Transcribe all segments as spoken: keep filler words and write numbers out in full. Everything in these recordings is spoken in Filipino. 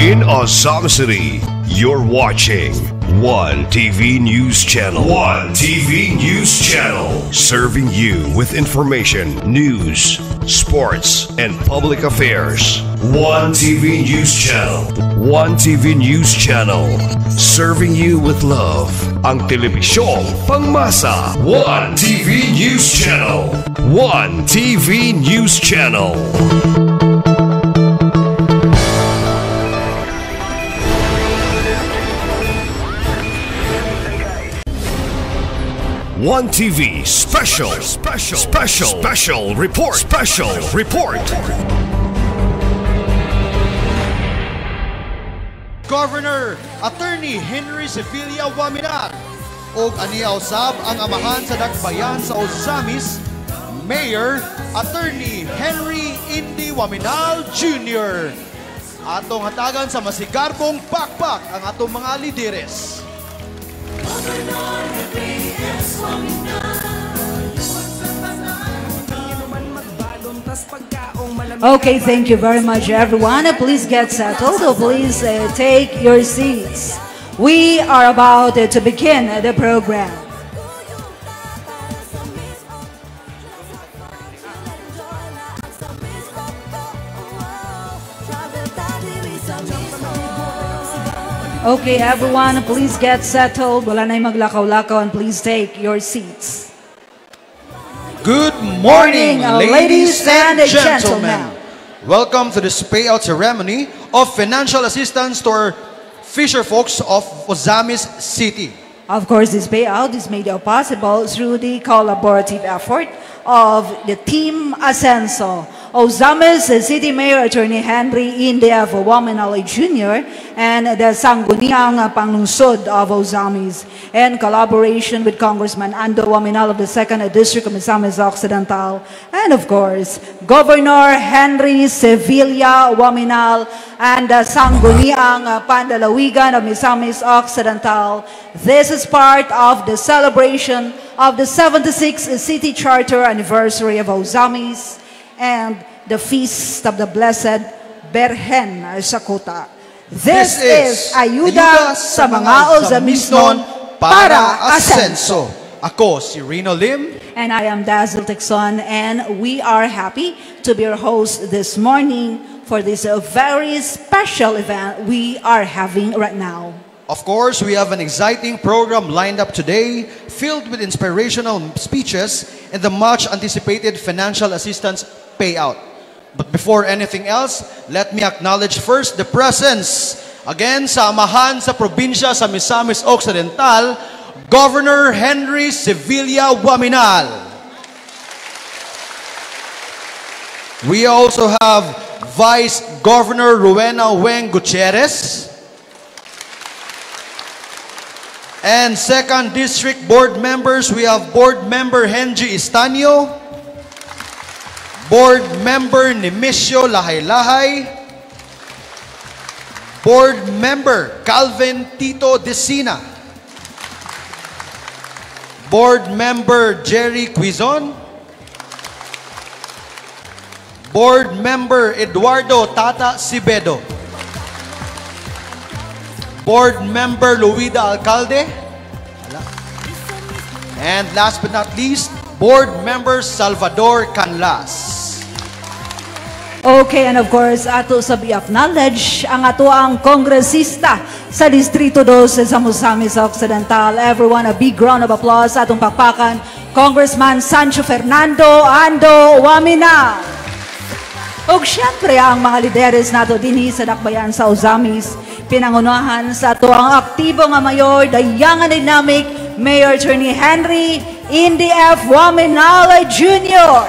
in Osama City. You're watching One T V News Channel. One T V News Channel. Serving you with information, news, sports, and public affairs. One T V News Channel. One T V News Channel. Serving you with love. Ang telebisyong pangmasa. One T V News Channel. One T V News Channel. One T V special, special, special, special report, special report. Governor Attorney Henry Sevilla Waminal ug aniya usab ang amahan sa dakbayan sa Ozamis, Mayor Attorney Henry Indy Waminal Junior Atong hatagan sa masigarbong pakpak ang atong mga lideres. Okay, thank you very much, everyone. Please get settled. Please uh, take your seats. We are about uh, to begin uh, the program. Okay, everyone, please get settled. Wala na yung maglakaw-lakaw, and please take your seats. Good morning, morning ladies, ladies and and gentlemen. gentlemen. Welcome to this payout ceremony of financial assistance to our fisher folks of Ozamis City. Of course, this payout is made possible through the collaborative effort of the Team Ascenso, Ozamis City Mayor Attorney Henry Indy Waminal Junior and the Sangguniang Panglungsod of Ozamis, in collaboration with Congressman Ando Waminal of the second District of Misamis Occidental, and of course, Governor Henry Sevilla Waminal and the Sangguniang Pandalawigan of Misamis Occidental. This is part of the celebration of the seventy-sixth City Charter Anniversary of Ozamis and the Feast of the Blessed Berhen Sakuta. This, this is Ayuda sa mga Ozamisnon para Ascenso. Ako si Reno Lim. And I am Dazzle Texon, and we are happy to be your host this morning for this uh, very special event we are having right now. Of course, we have an exciting program lined up today, filled with inspirational speeches and the much-anticipated financial assistance payout. But before anything else, let me acknowledge first the presence, again, sa amahan sa probinsya sa Misamis Occidental, Governor Henry Sevilla Waminal. We also have Vice Governor Rowena Weng Gutierrez, and second District Board members, we have Board Member Henry Estanio, Board Member Nemesio Lahay-Lahay, Board Member Calvin Tito Desina, Board Member Jerry Quizon, Board Member Eduardo Tata Sibedo, Board Member Luida Alcalde, and last but not least, Board Member Salvador Canlas. Okay, and of course, ato sa i-acknowledge ang ato ang kongresista sa Distrito two sa Misamis Occidental. Everyone, a big round of applause sa atong pakpakan, Congressman Sancho Fernando Ando Waminal. Ug syempre ang mga lideres nato dinhi sa dakbayan sa Ozamis, pinangunahan sa ato ang aktibo nga mayor, the young and dynamic Mayor Attorney Henry Indy F. Waminal Junior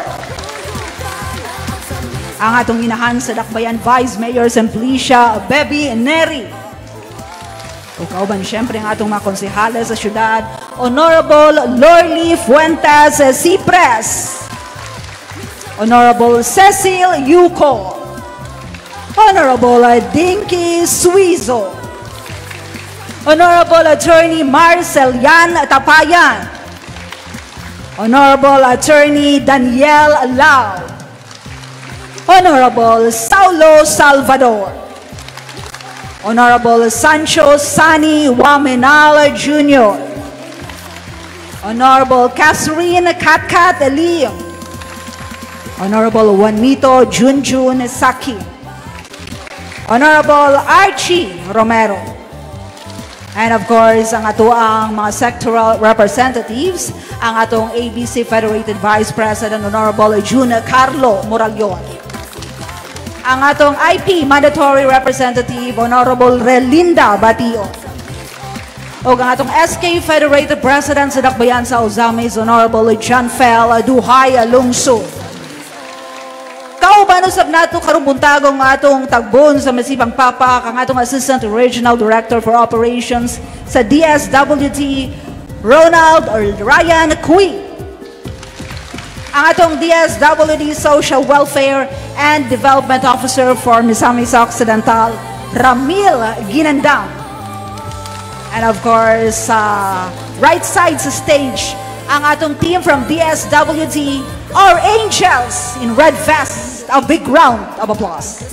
Ang atong inahan sa dakbayan, Vice Mayor Simplicia Beby Neri. O kauban syempre ang atong mga konsehales sa syudad, Honorable Lorly Fuentes Cipres, Honorable Cecil Yuko, Honorable Dinky Suizo, Honorable Attorney Marcel Yan Tapayan, Honorable Attorney Daniel Lau, Honorable Saulo Salvador, Honorable Sancho Sani Waminal Junior Honorable Catherine Katkat Lee, Honorable Juanito Junjun Saki, Honorable Archie Romero, and of course, ang ato ang mga sectoral representatives, ang atong A B C Federated Vice President, Honorable June Carlo Moralion, ang atong I P Mandatory Representative, Honorable Relinda Batio, o ang atong S K Federated President sa Dakbayan sa Ozamis, Honorable John Fel Duhay Alonso. Kauban usab nato karong buntagong atong tagbon sa Masibang Papak, ang atong Assistant Regional Director for Operations sa D S W D, Ronald or Ryan Cui. Ang atong D S W D Social Welfare and Development Officer for Misamis Occidental, Ramil Ginandang. And of course, uh, right side sa stage, ang atong team from D S W D, our Angels in red vest. A big round of applause.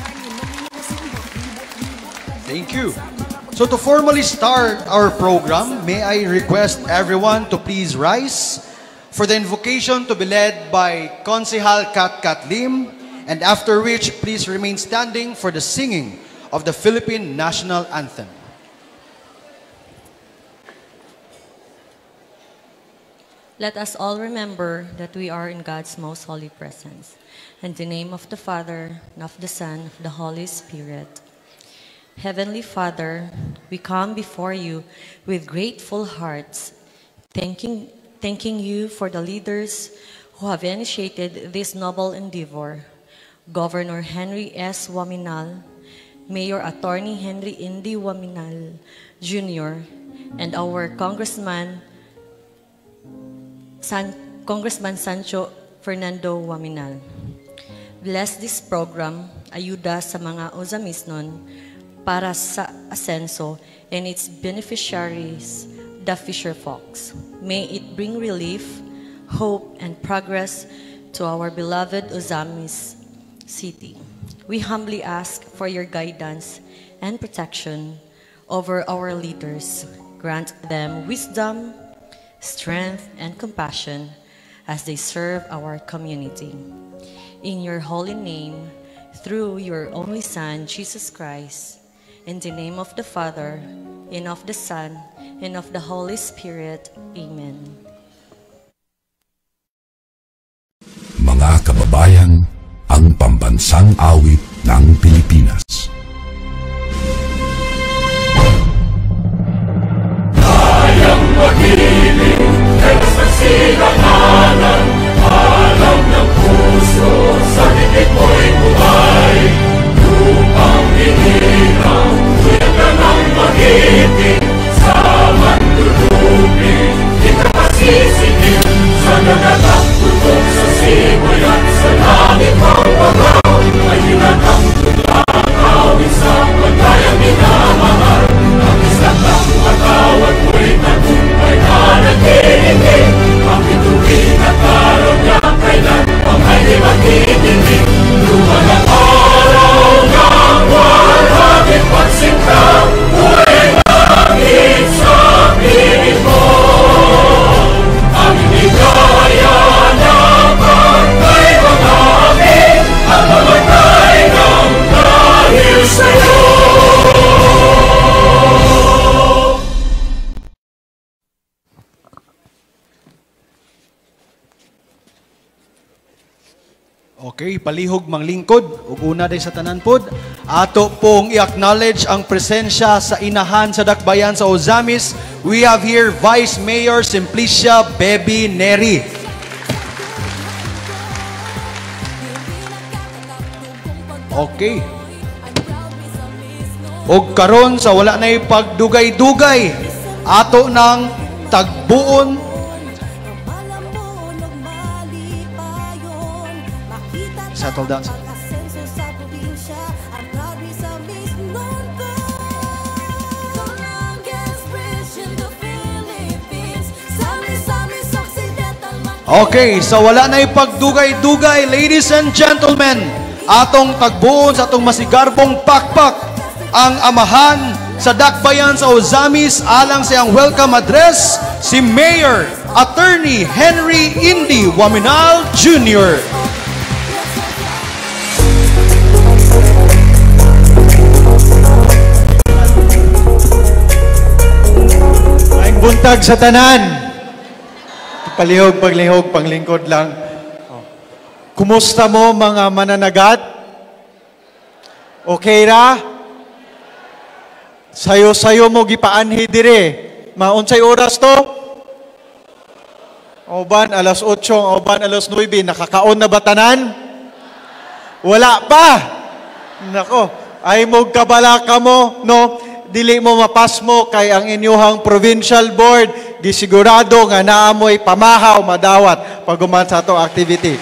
Thank you. So to formally start our program, may I request everyone to please rise for the invocation to be led by Konsehal Kat Kat Lim, and after which, please remain standing for the singing of the Philippine National Anthem. Let us all remember that we are in God's most holy presence. In the name of the Father, and of the Son, and of the Holy Spirit. Heavenly Father, we come before you with grateful hearts, thanking, thanking you for the leaders who have initiated this noble endeavor. Governor Henry S. Waminal, Mayor Attorney Henry Indy Waminal Junior, and our Congressman, San, Congressman Sancho Fernando Waminal. Bless this program, ayuda sa mga Ozamisnon para sa Asenso and its beneficiaries, the fisher folks. May it bring relief, hope, and progress to our beloved Ozamis City. We humbly ask for your guidance and protection over our leaders. Grant them wisdom, strength, and compassion as they serve our community. In your holy name, through your only Son, Jesus Christ, in the name of the Father, and of the Son, and of the Holy Spirit. Amen. Mga kababayan, ang pambansang awit ng Pilipinas. Kayang mag-ibig, pero sa silanganan, alam ng puso, sa dikit mo'y buhay. Lupang hinirang, kuya ka ng mag-ibig, sa mandulubig, di ka masisigil, sa nagatang putok sa simoy at sa langit ang bagaw, ay hinatang tulang awit sa pagkayang minamahal. Ang isang ng matawad mo'y tagumpay na nag-iingin, ang bituin at araw niya kailan ang ay di magdidinig. Luman ang araw ng walhagit pagsinta, buhay langit sa piling mo. Ang inigaya na pagkay mga amin, ang mamatay ng dahil sa'yo. Okay, palihog mang lingkod, ug una day sa tanan pod, ato pong i-acknowledge ang presensya sa inahan sa Dakbayan sa Ozamis. We have here Vice Mayor Simplicia Beby Neri. Okay. Og karon sa wala na pagdugay-dugay, ato nang tagbuon settle down. Okay, so wala na pagdugay-dugay, ladies and gentlemen, atong tagbuon sa atong masigarbong pakpak, ang amahan sa dakbayan sa Ozamis alang sa iyang welcome address, si Mayor Attorney Henry Indy Waminal Junior Maayong buntag sa tanan. Palihog, paglihog, panglingkod lang. Kumusta mo mga mananagat? Okay ra? Sayo-sayo mo gipaanhi dire. Maunsay oras to? Oban alas otso, oban alas nuebe, nakakaon na ba tanan? Wala pa. Nako, ay mo kabala ka mo, no? Dili mo mapas mo kay ang inyuhang provincial board gisigurado nga naamoy pamahaw madawat pag sa atong activity.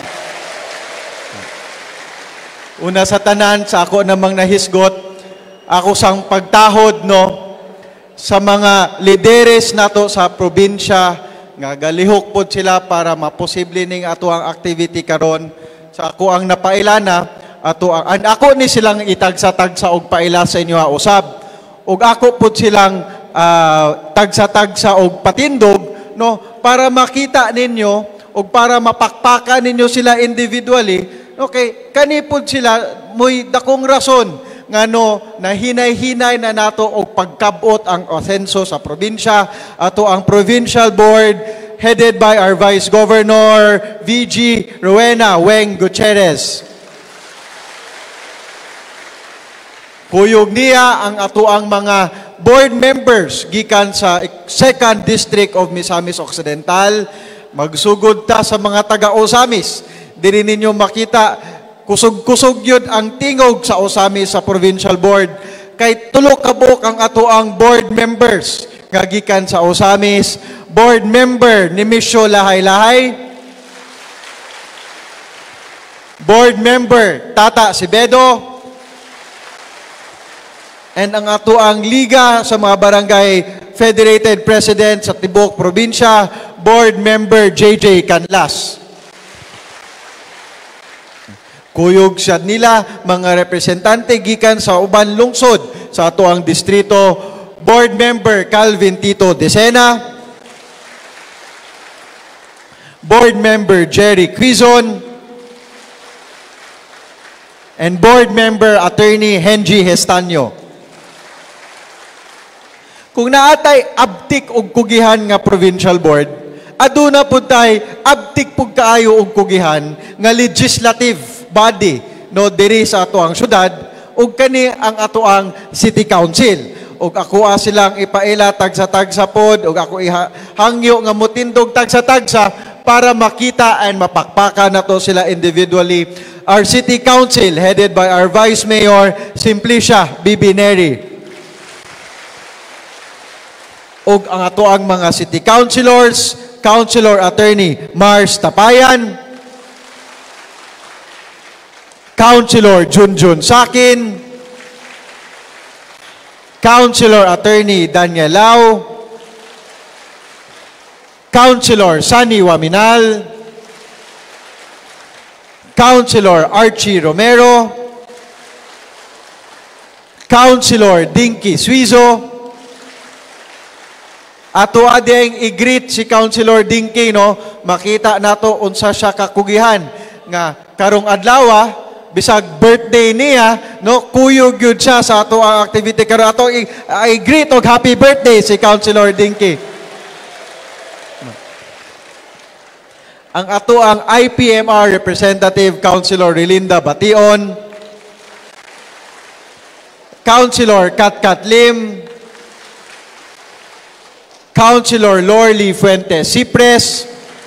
Una sa tanan sa ako namang nahisgot, ako sang pagtahod no sa mga lideres nato sa probinsya nga galihok pod sila para maposible ning ato ang activity karon. Sa ako ang napailana ato ang an ako ni silang itagsa-tagsa og paila sa inyo usab. Ug ako pod silang Uh, tagsa-tagsa o patindog no para makita ninyo o para mapakpakan ninyo sila individually. Okay, kanipod sila muy dakong rason ngano na hinay-hinay na nato og pagkabot ang asenso sa probinsya ato ang provincial board headed by our Vice Governor V G Rowena Weng Gutierrez. Kuyog niya ang ato ang mga board members gikan sa second District of Misamis Occidental. Magsugod ta sa mga taga-Osamis. Diri ninyo makita kusog-kusog yun ang tingog sa Osamis sa provincial board. Kay tulo ka buok ang ato ang board members nga gikan sa Osamis. Board member ni Misyo Lahay-Lahay. Board member Tata Sibedo. And ang ato ang liga sa mga barangay federated president sa Tibok Probinsya, board member J J Canlas. Kuyog siya nila mga representante gikan sa uban lungsod sa ato ang distrito, board member Calvin Tito Decena, board member Jerry Quizon, and board member attorney Henry Hestanyo. Kung naatay abtik og kugihan nga provincial board, aduna pud tay abtik pud kaayo og kugihan nga legislative body no diri sa ato ang syudad ug kani ang ato ang city council. Ug ako silang ipaila tagsa-tagsa pod ug ako ihangyo nga motindog tagsa-tagsa para makita and mapakpakan nato sila individually. Our city council headed by our Vice Mayor Simplicia Bibineri. Og ang ato ang mga city councilors, Councilor Attorney Mars Tapayan, Councilor Junjun Sakin, Councilor Attorney Daniel Lau, Councilor Sunny Waminal, Councilor Archie Romero, Councilor Dinky Suizo. Ato adeng i-greet si Councilor Dinky no, makita nato unsa siya kakugihan nga karong adlaw bisag birthday niya no, kuyog gyud siya sa ato ang activity karon. Ato i-greet og happy birthday si Councilor Dinky. Ang ato ang I P M R representative Councilor Relinda Bation, Councilor Katkat Lim, Councilor Lorly Fuentes Cipres,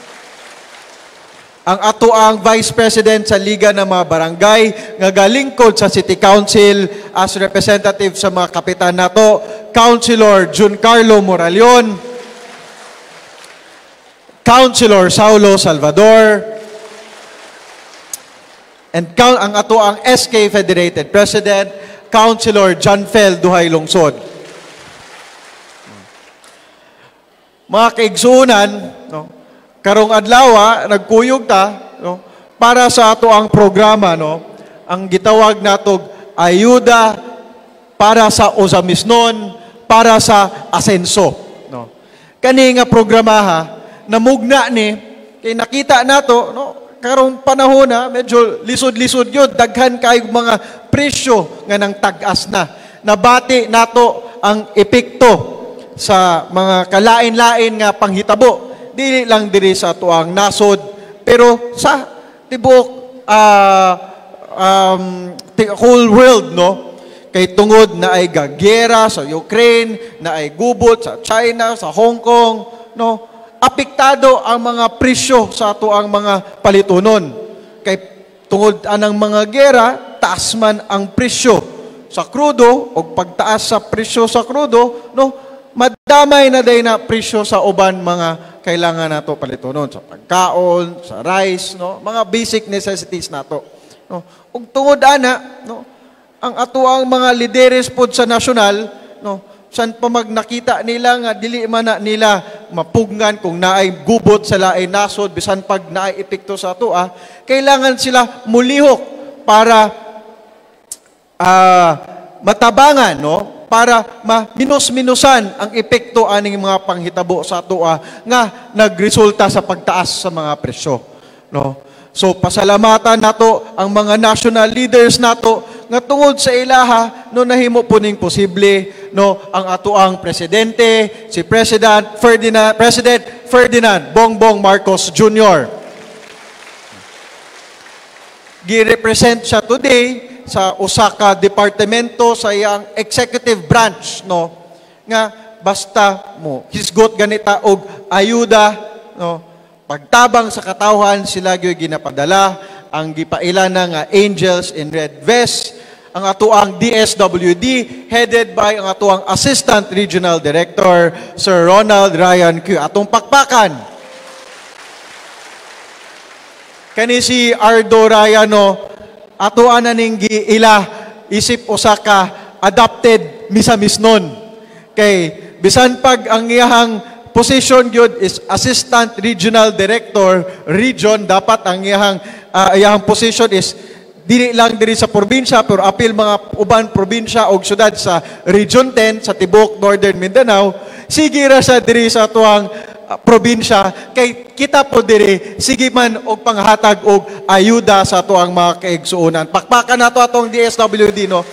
ang ato ang Vice President sa Liga ng mga Barangay nga galingkod sa City Council as representative sa mga kapitan nato, Councilor Juncarlo Moralion, Councilor Saulo Salvador, and ang ato ang S K Federated President, Councilor Janfel Duhay Lungsod. Mga kaigsuunan, no, karong adlaw nagkuyog ta no, para sa ato ang programa no, ang gitawag natog Ayuda para sa Ozamisnon, para sa Asenso. No? Kani nga programaha, namugna ni, kay nakita nato, no? Karong panahon na, medyo lisod-lisod yun, daghan kayo mga presyo nga ng tag-as na. Nabati nato ang epekto sa mga kalain-lain nga panghitabo. Dili lang diri sa tuang nasod, pero sa tibuok uh, um, whole world, no? Kay tungod na ay gagera sa Ukraine, na ay gubot sa China, sa Hong Kong, no? Apektado ang mga presyo sa ato ang mga palitunon. Kay tungod anang mga gera, taas man ang presyo sa krudo o pagtaas sa presyo sa krudo, no, madamay na day na presyo sa uban mga kailangan nato palitunon sa pagkaon, sa rice, no, mga basic necessities nato. No, ug tungod ana, no, ang ato ang mga lideres pod sa nasyonal, no, san pa mag nakita nila nga dili man na nila mapugnan kung naay gubot sa laay nasod bisan pag naay epekto sa ato, ah, kailangan sila mulihok para uh, matabangan, no, para ma-minus-minusan ang epekto aning mga panghitabo sa ato, ah, nga nagresulta sa pagtaas sa mga presyo, no. So pasalamatan nato ang mga national leaders nato nga tungod sa ilaha no nahimo puning posible, no, ang ato ang presidente, si President Ferdinand President Ferdinand Bongbong Marcos Junior Gi-represent siya today sa Osaka departamento sa iyang executive branch, no, nga basta mo hisgot ganita og ayuda, no, pagtabang sa katawhan sila gyud ginapadala ang gipailan nga Angels in Red Vest, ang atuang D S W D headed by ang atuang Assistant Regional Director Sir Ronald Ryan Q. Atong pakpakan kani si Ardo Rayano, atuan na ning giila isip Osaka adopted misamisnon kay bisan pag ang iyahang position gyud is Assistant Regional Director Region, dapat ang iyang uh, iyang position is dili lang diri sa probinsya pero apil mga uban probinsya og syudad sa Region ten sa tibuok Northern Mindanao. Sige ra sa diri sa tuang uh, probinsya kay kita po diri sige man og panghatag og ayuda sa tuang mga kaigsuonan. Pakpakan nato atong D S W D, no.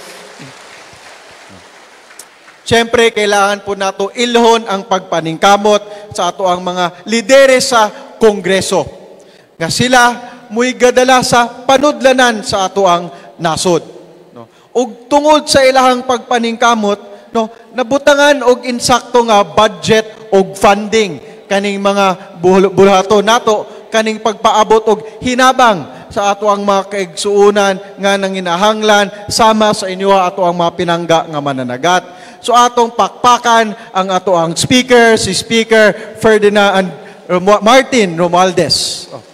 Siyempre, kailangan po nato ilhon ang pagpaningkamot sa ato ang mga lideres sa Kongreso. Nga sila muy gadala sa panudlanan sa ato ang nasod. No? Ug tungod sa ilahang pagpaningkamot, no, nabutangan og insakto nga budget og funding kaning mga bulhato nato, kaning pagpaabot og hinabang sa ato ang mga kaigsuunan nga nanginahanglan sama sa inyo ato ang mga pinangga nga mananagat. So atong pakpakan ang ato ang speaker, si Speaker Ferdinand Martin Romualdez. Oh.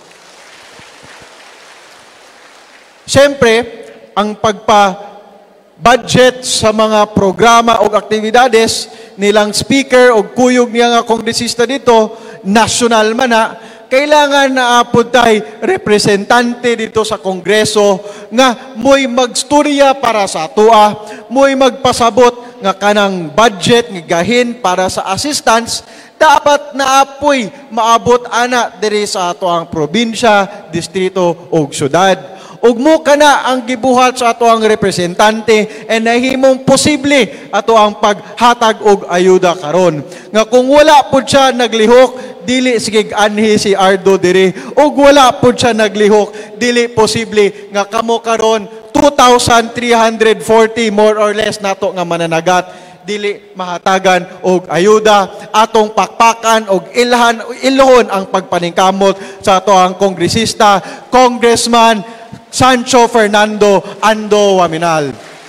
Siyempre, ang pagpa-budget sa mga programa o aktibidades nilang speaker o kuyog niya nga kongresista dito, national man na, kailangan na apod tay representante dito sa Kongreso nga mo'y magstorya para sa atua, mo'y magpasabot nga kanang budget nga gahin para sa assistance, dapat na apoy maabot ana diri sa ato ang probinsya, distrito o syudad. Ug mo kana ang gibuhat sa ato ang representante and nahimong posible ato ang paghatag og ayuda karon. Nga kung wala pud siya naglihok, dili sige anhi si Ardo diri, ug wala pud siya naglihok, dili posible nga kamo karon two thousand three hundred forty more or less nato nga mananagat dili mahatagan og ayuda. Atong pakpakan og ilhan ilhon ang pagpaningkamot sa ato ang kongresista, Congressman Sancho Fernando Ando Waminal.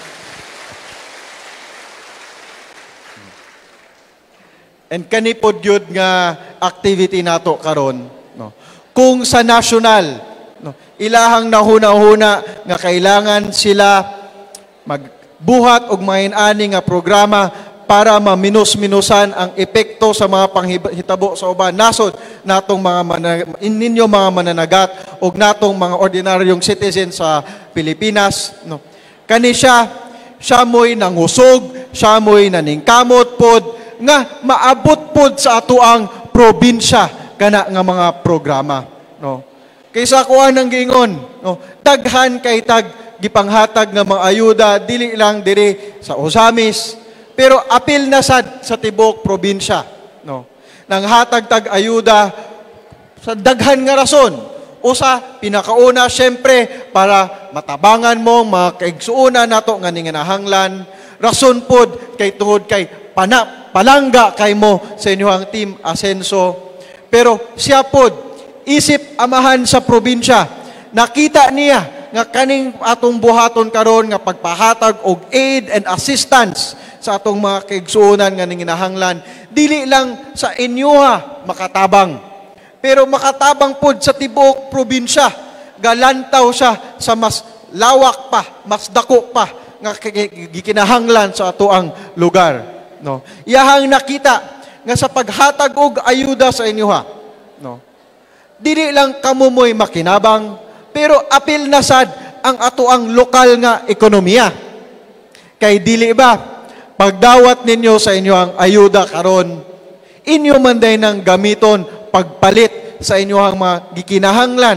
And kani pod gyud nga activity nato karon, no. Kung sa national, no, ilahang nahuna-huna nga kailangan sila magbuhat og main-ani nga programa para maminus-minusan ang epekto sa mga panghitabo sa uban nasod natong mga manag- ninyo mga mananagat og natong mga ordinaryong citizen sa Pilipinas, no. Kani siya siya mo'y nangusog, siya mo'y naningkamot pod, nga maabot pod sa ato ang probinsya kana nga mga programa. No? Kaysa kuha ng giingon, no? Daghan kay tag gipanghatag nga mga ayuda, dili lang diri sa Ozamis, pero apil na sad sa tibok probinsya. No? Nang hatag tag ayuda sa daghan nga rason. Usa, pinakauna, syempre, para matabangan mo, mga kaigsuuna nato nga ninganahanglan. Rason pod, kay tuhod kay pana, palangga kay mo sa inyong team Asenso. Pero siya pod, isip amahan sa probinsya, nakita niya nga kaning atong buhaton karon nga pagpahatag og aid and assistance sa atong mga kaigsuunan nga ninginahanglan, dili lang sa inyoha makatabang. Pero makatabang pod sa tibuok probinsya, galantaw siya sa mas lawak pa, mas dako pa nga gikinahanglan sa ato ang lugar. No, iyahang nakita nga sa paghatag og ayuda sa inyoha. No, dili lang kamo mo'y makinabang, pero apil na sad ang ato ang lokal nga ekonomiya. Kay dili ba pagdawat ninyo sa inyo ang ayuda karon, inyo man day nang gamiton pagpalit sa inyong mga gikinahanglan,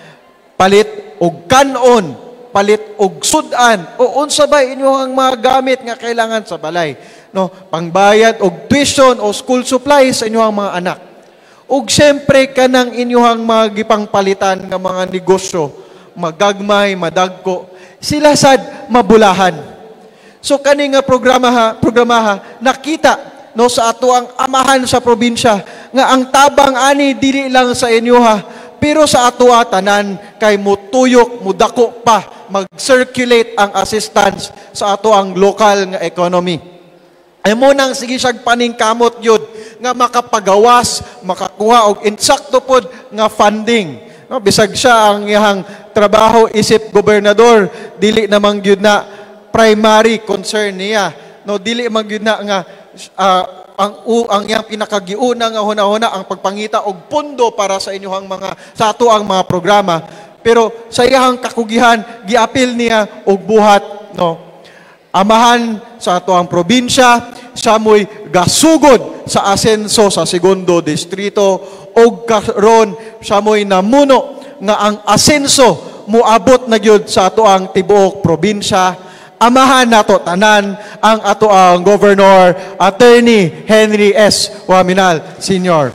palit og kanon, palit og sudan, o unsa ba inyong mga gamit nga kailangan sa balay, no, pangbayad og tuition o school supplies sa inyong mga anak. Ug siyempre kanang inyong mga gipangpalitan nga mga negosyo, magagmay, madagko, sila sad mabulahan. So kani nga programa ha, programa ha, nakita no sa ato ang amahan sa probinsya nga ang tabang ani dili lang sa inyo ha, pero sa ato tanan kay mutuyok, mudako pa, mag-circulate ang assistance sa ato ang lokal nga economy. Ay mo nang sige siyag paningkamot yun nga makapagawas, makakuha og insakto pod nga funding. No, bisag siya ang iyang trabaho isip gobernador, dili namang gyud na primary concern niya. No, dili man gyud na nga uh, ang uh, ang iyang pinakagiuna nga hunahuna ang pagpangita og pundo para sa inyong mga sa ato ang mga programa, pero sa iyang kakugihan giapil niya og buhat, no, amahan sa ato ang probinsya, siya mo'y gasugod sa Asenso sa segundo distrito, og karon siya mo'y namuno nga ang Asenso muabot na gyud sa ato ang tibuok probinsya. Amahan nato tanan ang ato ang Governor Attorney Henry S. Waminal Senior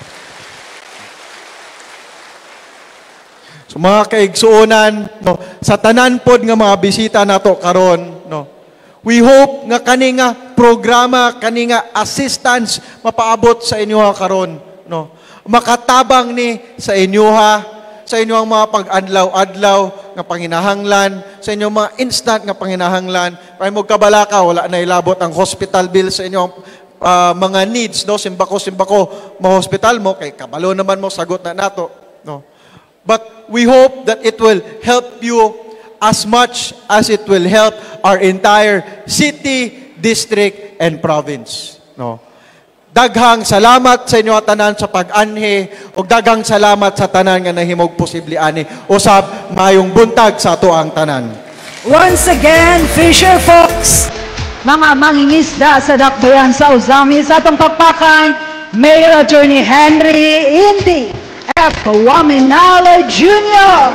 So mga kaigsuonan, no, sa tanan pod nga mga bisita nato karon, no, we hope nga kani nga programa, kani nga assistance mapaabot sa inyo karon, no, makatabang ni sa inyo ha, sa inyong mga pag-adlaw-adlaw nga panginahanglan, sa inyong mga instant nga panginahanglan, para mo kabalaka, wala na ilabot ang hospital bill sa inyong uh, mga needs, no? Simbako-simbako, ma-hospital mo, kay kabalo naman mo, sagot na nato, no? But we hope that it will help you as much as it will help our entire city, district, and province, no? Daghang salamat sa inyo tanan sa pag-anhi, o daghang salamat sa tanan nga nahimog posible ani. Usab mayong buntag sa ato ang tanan. Once again, Fisher folks, mga mangingisda sa dakbayan sa Ozamis, sa atong pagpakan, Mayor Attorney Henry Indy F. Waminal Junior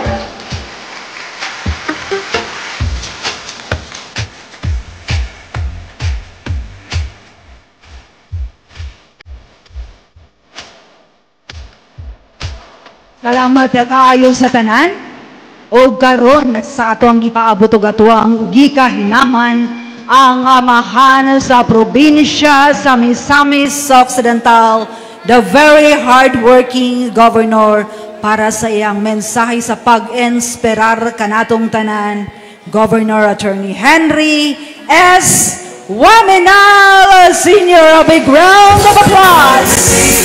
Salamat na kaayo sa tanan, o karon sa ato ang ipaabot og ato ang gikahinaman ang amahan sa probinsya sa Misamis Occidental, the very hardworking governor, para sa iyang mensahe sa pag-inspirar kanatong tanan, Governor Attorney Henry S. Waminal Senior. A big round of applause.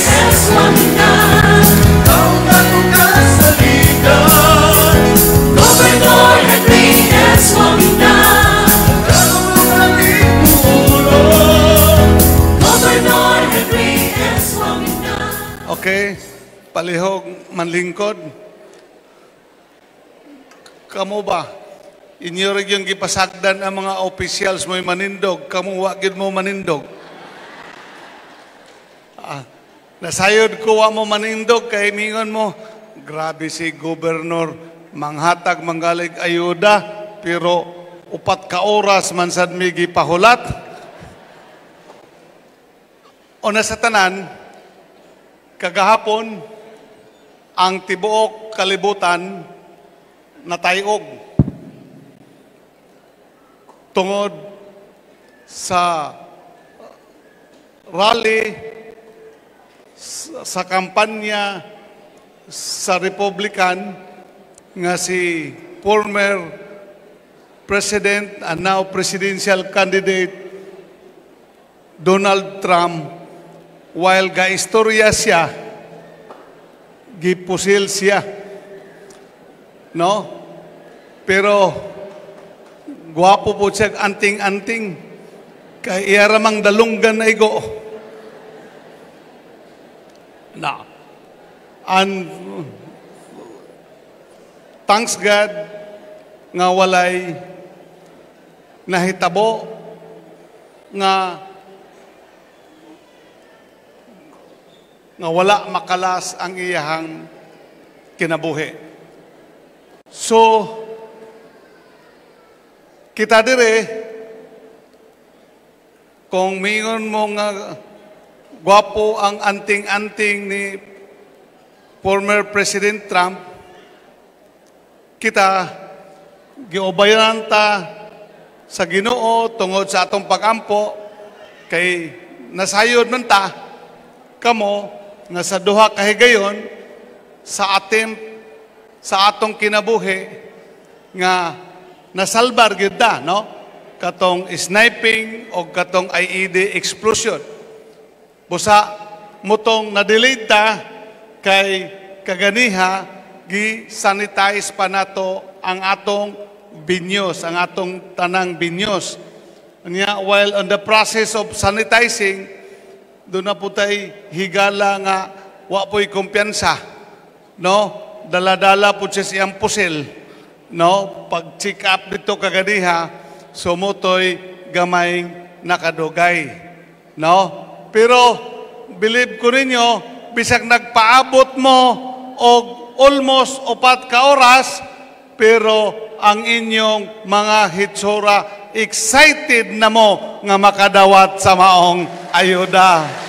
Governor Henry S. Waminal, Governor Henry S. Waminal. Okay, palihog manlingkod. Kamo ba inyo rin yung gipasagdan ang mga officials mo'y manindog, kamu wagid mo manindog. Ah, nasayod ko wa mo manindog, kay mingon mo, grabe si Gobernador, manghatag manggalig ayuda, pero upat ka oras man sad mi gipahulat. O na sa tanan, kagahapon, ang tibuok kalibutan natayog tungod sa rally, sa kampanya sa Republican nga si former President and now presidential candidate Donald Trump, while gaistorya siya, gipusil siya. No? Pero guwapo po siya, anting-anting. Kay iaramang dalunggan na igo. Na. And thanks God nga walay nahitabo nga nga wala makalas ang iyahang kinabuhi. So, kita dire, kung mingon mo nga gwapo ang anting-anting ni former President Trump, kita giubayan ta sa Ginoo tungod sa atong pagampo, kay nasayod man ta kamo nga sa duha ka higayon sa attempt sa atong kinabuhi nga nasalbar gyud ta, no? Katong sniping o katong I E D explosion. Busa mutong na-delete ta kay kaganiha gi-sanitize pa nato ang atong binyos, ang atong tanang binyos. Nya, while on the process of sanitizing, doon na po tayo higala nga wa po'y kumpiyansa, no? Dala-dala po siya siyang pusil, no? Pag-check up dito kaganiha, sumutoy gamayng nakadugay, no? Pero, believe ko ninyo, bisag nagpaabot mo o almost upat ka oras, pero ang inyong mga hitsura excited na mo nga makadawat sa maong ayuda.